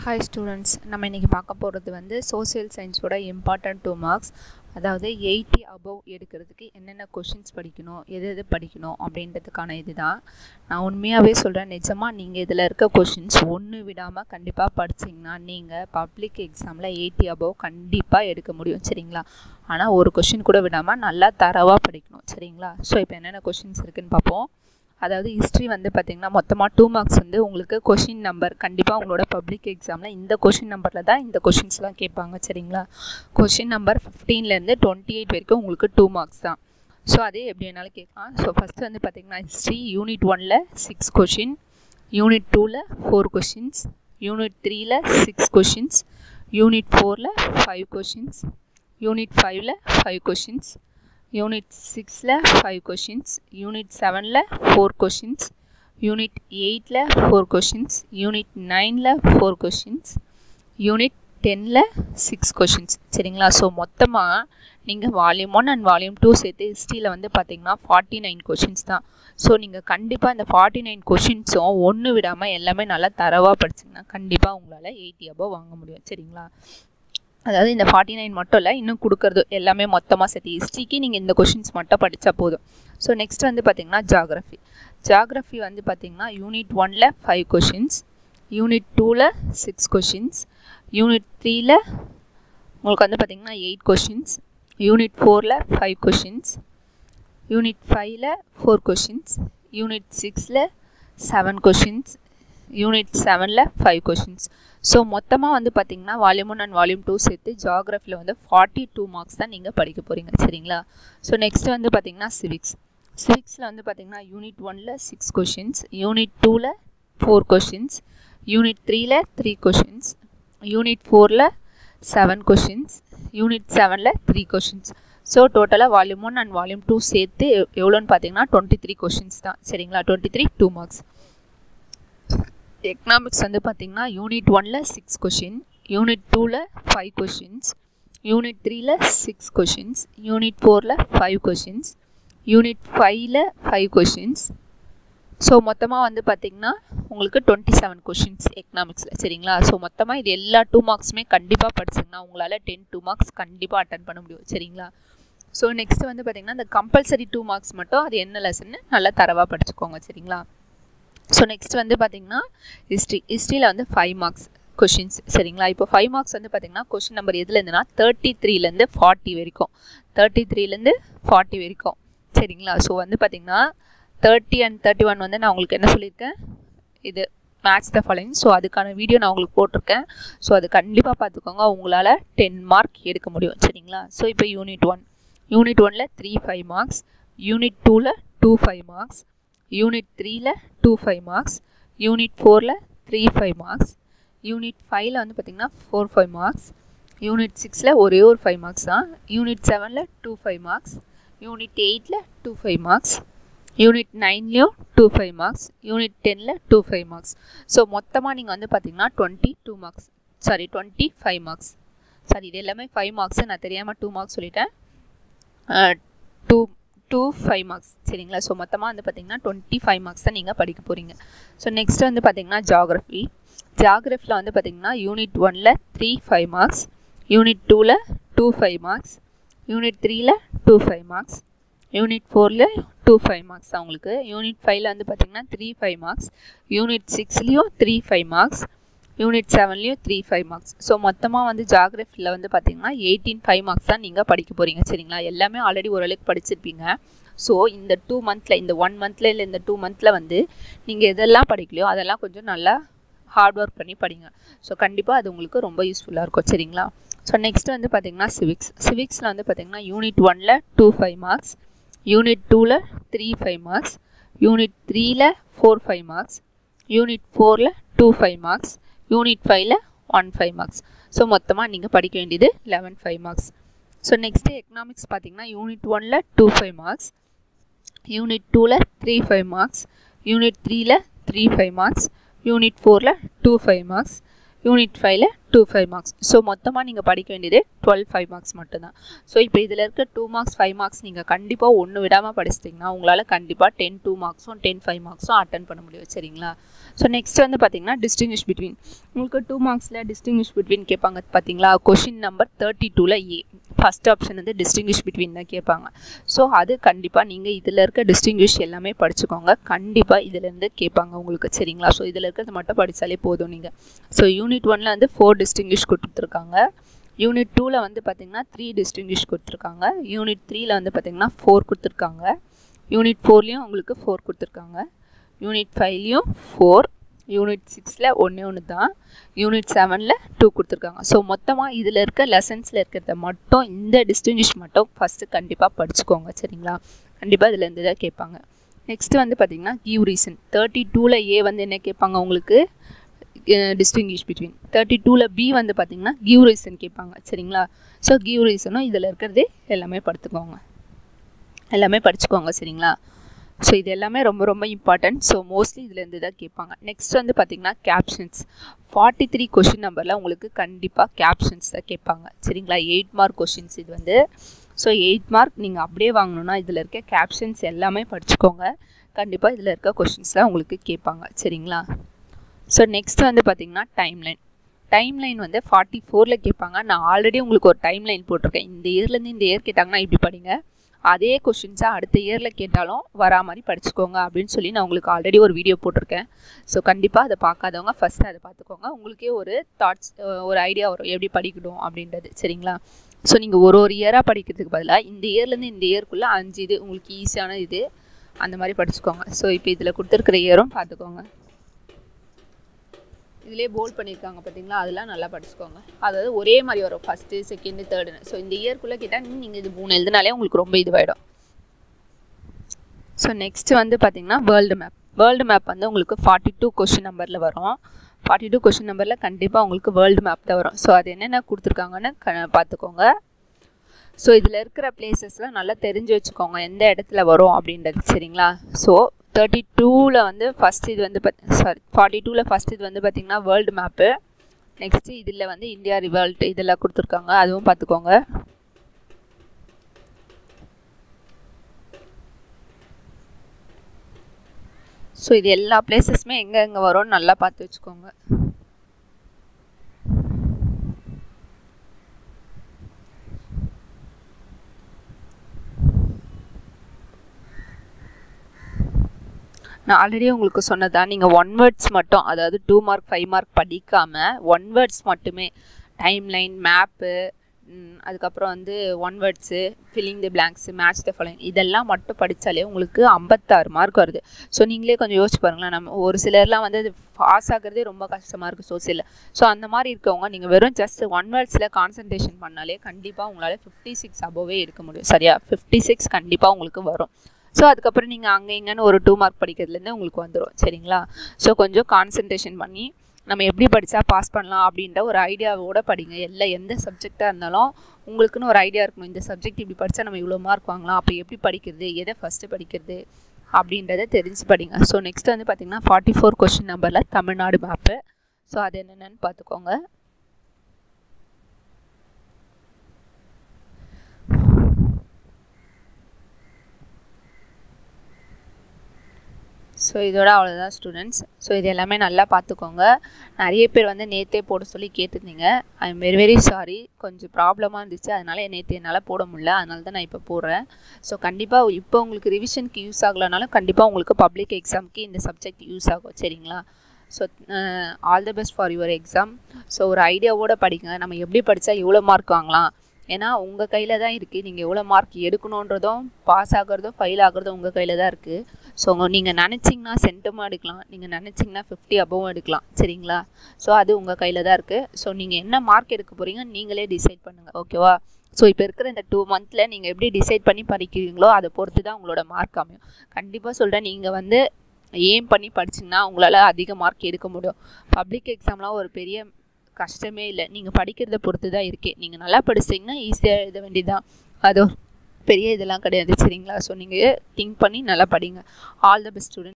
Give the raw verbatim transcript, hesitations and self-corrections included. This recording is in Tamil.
Hi students, நம்ம இன்னைக்கு பார்க்க போறது வந்து social science ஓட important two marks. அதாவது eighty above எடுக்கிறதுக்கு என்னென்ன क्वेश्चंस படிக்கணும், எது எது படிக்கணும் அப்படின்றதுக்கான இதுதான். நான் உண்மையாவே சொல்றேன், நிஜமா நீங்க இதல இருக்க क्वेश्चंस ஒன்னு விடாம கண்டிப்பா படிச்சீங்கன்னா நீங்க பப்ளிக் எக்ஸாம்ல eighty above கண்டிப்பா எடுக்க முடியும், சரிங்களா? ஆனா ஒரு क्वेश्चन கூட விடாம நல்லா தரவா படிக்கணும், சரிங்களா? சோ இப்போ என்னென்ன क्वेश्चंस இருக்குன்னு பாப்போம். அதாவது history வந்து பாத்தீங்கன்னா மொத்தமா two marks வந்து உங்களுக்கு क्वेश्चन நம்பர் கண்டிப்பா உங்களோட பப்ளிக் எக்ஸாம்ல இந்த क्वेश्चन நம்பர்ல தான் இந்த क्वेश्चंसலாம் கேட்பாங்க, சரிங்களா? क्वेश्चन நம்பர் fifteen ல இருந்து twenty-eight வரைக்கும் உங்களுக்கு two marks தான். சோ அதே எப்படி வேணாலும் கேட்கலாம். சோ ஃபர்ஸ்ட் வந்து பாத்தீங்கன்னா history unit one ல six question, unit two ல four questions, unit three ல six questions, unit four ல five questions, unit five ல five questions, Unit six ல five questions, Unit seven ல four questions, Unit eight ல four questions, Unit nine ல four questions, Unit ten ல six questions, சரிங்களா? சோ மொத்தமா நீங்க volume one and volume two சேர்த்து history ல வந்து பாத்தீங்கன்னா forty-nine questions தான். சோ நீங்க கண்டிப்பா இந்த forty-nine questions ஒன்னு விடாம எல்லாமே நல்லா தரவா படிச்சீங்கன்னா கண்டிப்பா உங்களால eighty above வாங்க முடியும், சரிங்களா? அதாவது இந்த forty-nine மட்டும் இல்ல, இன்னும் கொடுக்கிறது எல்லாமே மொத்தமா சேர்த்து ஹிஸ்டரிக்கு நீங்க இந்த क्वेश्चंस மட்டும் படிச்சா போதும். சோ நெக்ஸ்ட் வந்து பாத்தீங்கன்னா ஜியோகிராஃபி. ஜியோகிராஃபி வந்து பாத்தீங்கன்னா யூனிட் one ல five questions, யூனிட் two ல six questions, யூனிட் three ல உங்களுக்கு வந்து பாத்தீங்கன்னா eight questions, யூனிட் four ல five questions, யூனிட் five ல four questions, யூனிட் six ல seven questions, யூனிட் seven ல five questions. சோ மொத்தமா வந்து பாத்தீங்கன்னா volume one and volume two சேர்த்து ஜியோகிராஃபில வந்து forty-two மார்க்ஸ் தான் நீங்க படிக்க போறீங்க, சரிங்களா? சோ நெக்ஸ்ட் வந்து பாத்தீங்கன்னா சிவிக்ஸ். சிவிக்ஸ்ல வந்து பாத்தீங்கன்னா யூனிட் one ல six questions, யூனிட் two ல four questions, யூனிட் three ல three questions, யூனிட் four ல seven questions, யூனிட் seven ல three questions. சோ டோட்டலா volume one and volume two சேர்த்து எவ்வளவுன்னு பாத்தீங்கன்னா twenty-three questions தான், சரிங்களா? twenty-three two marks. எக்கனாமிக்ஸ் வந்து பாத்தீங்கன்னா யூனிட் one ல six question, யூனிட் two ல five questions, யூனிட் three ல six questions, யூனிட் four ல five questions, யூனிட் five ல five questions. சோ மொத்தமா வந்து பாத்தீங்கன்னா உங்களுக்கு twenty-seven questions எக்கனாமிக்ஸ்ல, சரிங்களா? சோ மொத்தமா இது எல்லா two marksமே கண்டிப்பா படிச்சீங்கன்னா உங்களால ten two marks கண்டிப்பா அட்டெண்ட் பண்ண முடியும், சரிங்களா? சோ நெக்ஸ்ட் வந்து பாத்தீங்கன்னா இந்த கம்பல்சரி two marks மட்டும் அது என்ன லெசன் நல்லா தரவா படிச்சுக்கோங்க, சரிங்களா? சோ நெக்ஸ்ட் வந்து பாத்தீங்கன்னா ஹிஸ்டரி. ஹிஸ்டரியில வந்து five marks क्वेश्चंस, சரிங்களா? இப்போ five marks வந்து பாத்தீங்கன்னா क्वेश्चन நம்பர் எதுல இருந்துனா thirty-three ல இருந்து forty வரைக்கும், thirty-three ல இருந்து forty வரைக்கும், சரிங்களா? சோ வந்து பாத்தீங்கன்னா thirty and thirty-one வந்து நான் உங்களுக்கு என்ன சொல்லிருக்கேன், இது மேட்ச் தி ஃபாலோயிங். சோ அதுக்கான வீடியோ நான் உங்களுக்கு போட்டுருக்கேன். சோ அது கண்டிப்பா பாத்துக்கோங்க, உங்களால ten மார்க் எடுக்க முடியும், சரிங்களா? சோ இப்போ யூனிட் one, யூனிட் one ல three five marks, unit two ல two five marks, unit three ல two five marks, unit four ல three five marks, unit five ல வந்து பாத்தீங்கன்னா four five marks, unit six ல ஒரே ஒரு five marks தான், யூனிட் seven ல two five marks, unit eight ல two five marks, unit nine லயும் two five marks, unit ten ல two five marks. சோ மொத்தமா நீங்க வந்து பாத்தீங்கன்னா twenty-two marks, sorry twenty-five marks. Sorry இது எல்லாமே five marks, நான் தெரியாம two marks சொல்லிட்டேன். two two five marks, சரிங்களா? சோ மொத்தமா வந்து பாத்தீங்கன்னா twenty-five marks தான் நீங்க படிக்க போறீங்க. சோ நெக்ஸ்ட் வந்து பாத்தீங்கன்னா ஜியோகிராஃபி. ஜியோகிராஃபில வந்து பாத்தீங்கன்னா யூனிட் one ல three five marks, unit two ல two five marks, unit three ல two five marks, unit four ல two five marks தான் உங்களுக்கு. யூனிட் five ல வந்து பாத்தீங்கன்னா three five marks, unit six லயும் three five marks, unit seven லயும் three five marks. சோ மொத்தமா வந்து ஜியோகிராஃபில வந்து பாத்தீங்கன்னா eighteen five marks தான் நீங்க படிக்க போறீங்க, சரிங்களா? எல்லாமே ஆல்ரெடி ஓரளவுக்கு படிச்சிருப்பீங்க. சோ இந்த two monthல, இந்த one monthல இல்ல இந்த two monthல வந்து நீங்க எதெல்லாம் படிக்கலையோ அதெல்லாம் கொஞ்சம் நல்லா ஹார்ட் வர்க் பண்ணி படிங்க. சோ கண்டிப்பா அது உங்களுக்கு ரொம்ப யூஸ்ஃபுல்லா இருக்கும், சரிங்களா? சோ நெக்ஸ்ட் வந்து பாத்தீங்கன்னா சிவிக்ஸ். சிவிக்ஸ்ல வந்து பாத்தீங்கன்னா யூனிட் one ல two five marks, unit two ல three five marks, unit three ல four five marks, unit four ல two five marks, unit five ல one five marks. சோ மொத்தமா நீங்க படிக்க வேண்டியது eleven five marks. So next economics பாத்தீங்கன்னா யூனிட் one ல two five marks, unit two ல three five marks, unit three ல three five marks, unit four ல two five marks, யூனிட் ஃபைவ்ல டூ ஃபைவ் மார்க்ஸ். ஸோ மொத்தமாக நீங்கள் படிக்க வேண்டியது டுவெல் ஃபைவ் மார்க்ஸ் மட்டும்தான். ஸோ இப்போ இதில் இருக்க டூ மார்க்ஸ் ஃபைவ் மார்க்ஸ் நீங்கள் கண்டிப்பாக ஒன்று விடாமல் படிச்சிட்டிங்கன்னா உங்களால் கண்டிப்பாக டென் டூ மார்க்ஸும் டென் ஃபைவ் மார்க்ஸும் அட்டன் பண்ண முடியும். சரிங்களா? ஸோ நெக்ஸ்ட் வந்து பார்த்தீங்கன்னா டிஸ்டிங்விஷ் பிட்வீன். உங்களுக்கு டூ மார்க்ஸில் டிஸ்டிங்விஷ் பிட்வீன் கேட்பாங்க பார்த்தீங்களா? கொஷின் நம்பர் தேர்ட்டி டூவில் ஏ ஃபஸ்ட் ஆப்ஷன் வந்து டிஸ்டிங்விஷ் பிட்வீன் தான் கேட்பாங்க. ஸோ அது கண்டிப்பாக நீங்கள் இதில் இருக்க டிஸ்டிங்விஷ் எல்லாமே படிச்சுக்கோங்க. கண்டிப்பாக இதிலேருந்து கேட்பாங்க உங்களுக்கு. சரிங்களா? ஸோ இதில் இருக்கிறது மட்டும் படித்தாலே போதும் நீங்கள். ஸோ யூனிட் ஒன்ல வந்து ஃபோர் டிஸ்டிங்விஷ் கொடுத்துருக்காங்க. யூனிட் டூவில் வந்து பார்த்திங்கன்னா த்ரீ டிஸ்டிங்விஷ் கொடுத்துருக்காங்க. யூனிட் த்ரீயில் வந்து பார்த்திங்கன்னா ஃபோர் கொடுத்துருக்காங்க. யூனிட் ஃபோர்லேயும் உங்களுக்கு ஃபோர் கொடுத்துருக்காங்க. Unit ஃபைவ்லேயும் four. யூனிட் சிக்ஸில் ஒன்றே ஒன்று தான். யூனிட் செவனில் டூ கொடுத்துருக்காங்க. ஸோ மொத்தமாக இதில் இருக்க லெசன்ஸில் இருக்கிறத மட்டும் இந்த டிஸ்டிங்விஷ் மட்டும் ஃபஸ்ட்டு கண்டிப்பாக படிச்சுக்கோங்க. சரிங்களா? கண்டிப்பாக இதில் இருந்து தான் கேட்பாங்க. நெக்ஸ்ட்டு வந்து பார்த்திங்கன்னா கிவ் ரீசன். தேர்ட்டி டூவில் ஏ வந்து என்ன கேட்பாங்க உங்களுக்கு? Distinguish between. தேர்ட்டி டூவில் பி வந்து பார்த்திங்கன்னா கிவ் ரீசன் கேட்பாங்க. சரிங்களா? ஸோ கிவ் ரீசனும் இதில் இருக்கிறதே எல்லாமே படுத்துக்கோங்க, எல்லாமே படிச்சுக்கோங்க. சரிங்களா? ஸோ இது எல்லாமே ரொம்ப ரொம்ப இம்பார்ட்டன்ட். ஸோ மோஸ்ட்லி இதுலேருந்து தான் கேட்பாங்க. நெக்ஸ்ட் வந்து பார்த்திங்கன்னா கேப்ஷன்ஸ். ஃபார்ட்டி த்ரீ கொஷின் நம்பரில் உங்களுக்கு கண்டிப்பாக கேப்ஷன்ஸ் தான் கேட்பாங்க. சரிங்களா? எயிட் மார்க் கொஷின்ஸ் இது வந்து. ஸோ எயிட் மார்க் நீங்கள் அப்படியே வாங்கணுன்னா இதில் இருக்க கேப்ஷன்ஸ் எல்லாமே படிச்சுக்கோங்க. கண்டிப்பாக இதில் இருக்க கொஷின்ஸ்லாம் உங்களுக்கு கேட்பாங்க. சரிங்களா? ஸோ நெக்ஸ்ட் வந்து பார்த்திங்கன்னா டைம்லைன். டைம்லைன் வந்து ஃபார்ட்டி ஃபோரில் கேட்பாங்க. நான் ஆல்ரெடி உங்களுக்கு ஒரு டைம்லைன் போட்டிருக்கேன். இந்த இயர்லேருந்து இந்த இயர் கேட்டாங்கன்னா இப்படி படிங்க, அதே கொஷின்ஸாக அடுத்த இயரில் கேட்டாலும் வரா மாதிரி படிச்சுக்கோங்க அப்படின்னு சொல்லி நான் உங்களுக்கு ஆல்ரெடி ஒரு வீடியோ போட்டிருக்கேன். ஸோ கண்டிப்பாக அதை பார்க்காதவங்க ஃபஸ்ட்டு அதை பார்த்துக்கோங்க. உங்களுக்கே ஒரு தாட்ஸ், ஒரு ஐடியா வரும் எப்படி படிக்கணும் அப்படின்றது. சரிங்களா? ஸோ நீங்கள் ஒரு ஒரு இயராக படிக்கிறதுக்கு பதிலாக இந்த இயர்லேருந்து இந்த இயர்க்குள்ளே அஞ்சு இது உங்களுக்கு ஈஸியான இது அந்த மாதிரி படிச்சுக்கோங்க. ஸோ இப்போ இதில் கொடுத்துருக்குற இயரும் பார்த்துக்கோங்க. இதிலே போல்ட் பண்ணியிருக்காங்க பார்த்தீங்களா? அதெல்லாம் நல்லா படிச்சுக்கோங்க. அதாவது ஒரே மாதிரி வரும் ஃபஸ்ட்டு செகண்டு தேர்டுன்னு. ஸோ இந்த இயர்க்குள்ளே கேட்டால் நீங்கள் இது மூணு எழுதுனாலே உங்களுக்கு ரொம்ப இதுவாகிடும். ஸோ நெக்ஸ்ட்டு வந்து பார்த்திங்கன்னா வேர்ல்டு மேப். வேர்ல்டு மேப் வந்து உங்களுக்கு ஃபார்ட்டி டூ கொஷின் நம்பரில் வரும். ஃபார்ட்டி டூ கொஷின் நம்பரில் கண்டிப்பாக உங்களுக்கு வேர்ல்டு மேப் தான் வரும். ஸோ அது என்னென்ன கொடுத்துருக்காங்கன்னு க பார்த்துக்கோங்க. ஸோ இதில் இருக்கிற பிளேசஸ்லாம் நல்லா தெரிஞ்சு வச்சுக்கோங்க எந்த இடத்துல வரும் அப்படின்றது. சரிங்களா? ஸோ தேர்ட்டி டூவில் வந்து ஃபஸ்ட் இது வந்து சாரி ஃபார்ட்டி டூவில் ஃபஸ்ட் இது வந்து பார்த்திங்கன்னா வேர்ல்டு மேப்பு. நெக்ஸ்ட்டு இதில் வந்து இந்தியா ரிவால்ட் இதெல்லாம் கொடுத்துருக்காங்க, அதுவும் பார்த்துக்கோங்க. ஸோ இது எல்லா பிளேசஸுமே எங்கே எங்கே வரும்னு நல்லா பார்த்து வச்சுக்கோங்க. நான் ஆல்ரெடி உங்களுக்கு சொன்னதான், நீங்கள் ஒன் வேர்ட்ஸ் மட்டும், அதாவது டூ மார்க் ஃபைவ் மார்க் படிக்காமல் ஒன் வேர்ட்ஸ் மட்டுமே டைம்லைன், மேப்பு, அதுக்கப்புறம் வந்து one words, filling the blanks, match the following இதெல்லாம் மட்டும் படித்தாலே உங்களுக்கு ஐம்பத்தாறு மார்க் வருது. ஸோ நீங்களே கொஞ்சம் யோசிச்சு பாருங்களேன். நம்ம ஒரு சிலர்லாம் வந்து அது பாஸ் ஆகிறதே ரொம்ப கஷ்டமாக இருக்குது சோசியலில். ஸோ அந்த மாதிரி இருக்கவங்க நீங்கள் வெறும் ஜஸ்ட் ஒன் வேர்ட்ஸில் கான்சன்ட்ரேஷன் பண்ணாலே கண்டிப்பாக உங்களால் ஃபிஃப்டி சிக்ஸ் அபோவே இருக்க முடியும். சரியா? ஃபிஃப்டி சிக்ஸ் கண்டிப்பாக உங்களுக்கு வரும். ஸோ அதுக்கப்புறம் நீங்கள் அங்கே இங்கேன்னு ஒரு டூ மார்க் படிக்கிறதுலேருந்து உங்களுக்கு வந்துடும். சரிங்களா? ஸோ கொஞ்சம் கான்சன்ட்ரேஷன் பண்ணி நம்ம எப்படி படித்தா பாஸ் பண்ணலாம் அப்படின்ற ஒரு ஐடியாவோடு படிங்க. எல்லா எந்த சப்ஜெக்டாக இருந்தாலும் உங்களுக்குன்னு ஒரு ஐடியா இருக்கணும். இந்த சப்ஜெக்ட் இப்படி படித்தா நம்ம இவ்வளோ மார்க் வாங்கலாம், அப்போ எப்படி படிக்கிறது, எதை ஃபஸ்ட்டு படிக்கிறது அப்படின்றத தெரிஞ்சு படிங்க. ஸோ நெக்ஸ்ட் வந்து பார்த்திங்கன்னா ஃபார்ட்டி ஃபோர் கொஷின் நம்பரில் தமிழ்நாடு மேப்பு. ஸோ அது என்னென்னு பார்த்துக்கோங்க. ஸோ இதோட அவ்வளோதான் ஸ்டூடெண்ட்ஸ். ஸோ இது எல்லாமே நல்லா பார்த்துக்கோங்க. நிறைய பேர் வந்து நேற்றே போட சொல்லி கேட்டிருந்தீங்க. I am very very sorry, கொஞ்சம் ப்ராப்ளமாக இருந்துச்சு, அதனால் நேற்று என்னால் போட முடியல, அதனால தான் நான் இப்போ போடுறேன். ஸோ கண்டிப்பாக இப்போ உங்களுக்கு ரிவிஷனுக்கு யூஸ் ஆகலைனாலும் கண்டிப்பாக உங்களுக்கு பப்ளிக் எக்ஸாமுக்கு இந்த சப்ஜெக்ட் யூஸ் ஆகும். சரிங்களா? So all the best for your exam. So ஒரு ஐடியாவோடு படிங்க. நம்ம எப்படி படித்தா எவ்வளோ மார்க் வாங்கலாம், ஏன்னா உங்கள் கையில் தான் இருக்குது. நீங்கள் எவ்வளோ மார்க் எடுக்கணுன்றதும் பாஸ் ஆகிறதும் ஃபெயில் ஆகிறதும் உங்கள் கையில் தான் இருக்குது. ஸோ நீங்கள் நினச்சிங்கன்னா சென்டமாக எடுக்கலாம், நீங்கள் நினச்சிங்கன்னா ஃபிஃப்டி அபவும் எடுக்கலாம். சரிங்களா? ஸோ அது உங்கள் கையில் தான் இருக்குது. ஸோ நீங்கள் என்ன மார்க் எடுக்க போகிறீங்க நீங்களே டிசைட் பண்ணுங்கள். ஓகேவா? ஸோ இப்போ இருக்கிற இந்த டூ மந்தில் நீங்கள் எப்படி டிசைட் பண்ணி படிக்கிறீங்களோ அதை பொறுத்து தான் உங்களோட மார்க் அமையும். கண்டிப்பாக சொல்கிறேன், நீங்கள் வந்து எய்ம் பண்ணி படிச்சிங்கன்னா உங்களால் அதிக மார்க் எடுக்க முடியும். பப்ளிக் எக்ஸாம்லாம் ஒரு பெரிய கஷ்டமே இல்லை, நீங்கள் படிக்கிறத பொறுத்து தான் இருக்கே. நீங்கள் நல்லா படிச்சிங்கன்னா ஈஸியாக எழுத வேண்டியதுதான், அது பெரிய இதெல்லாம் கிடையாது. சரிங்களா? ஸோ நீங்கள் திங்க் பண்ணி நல்லா படிங்க. All the best student.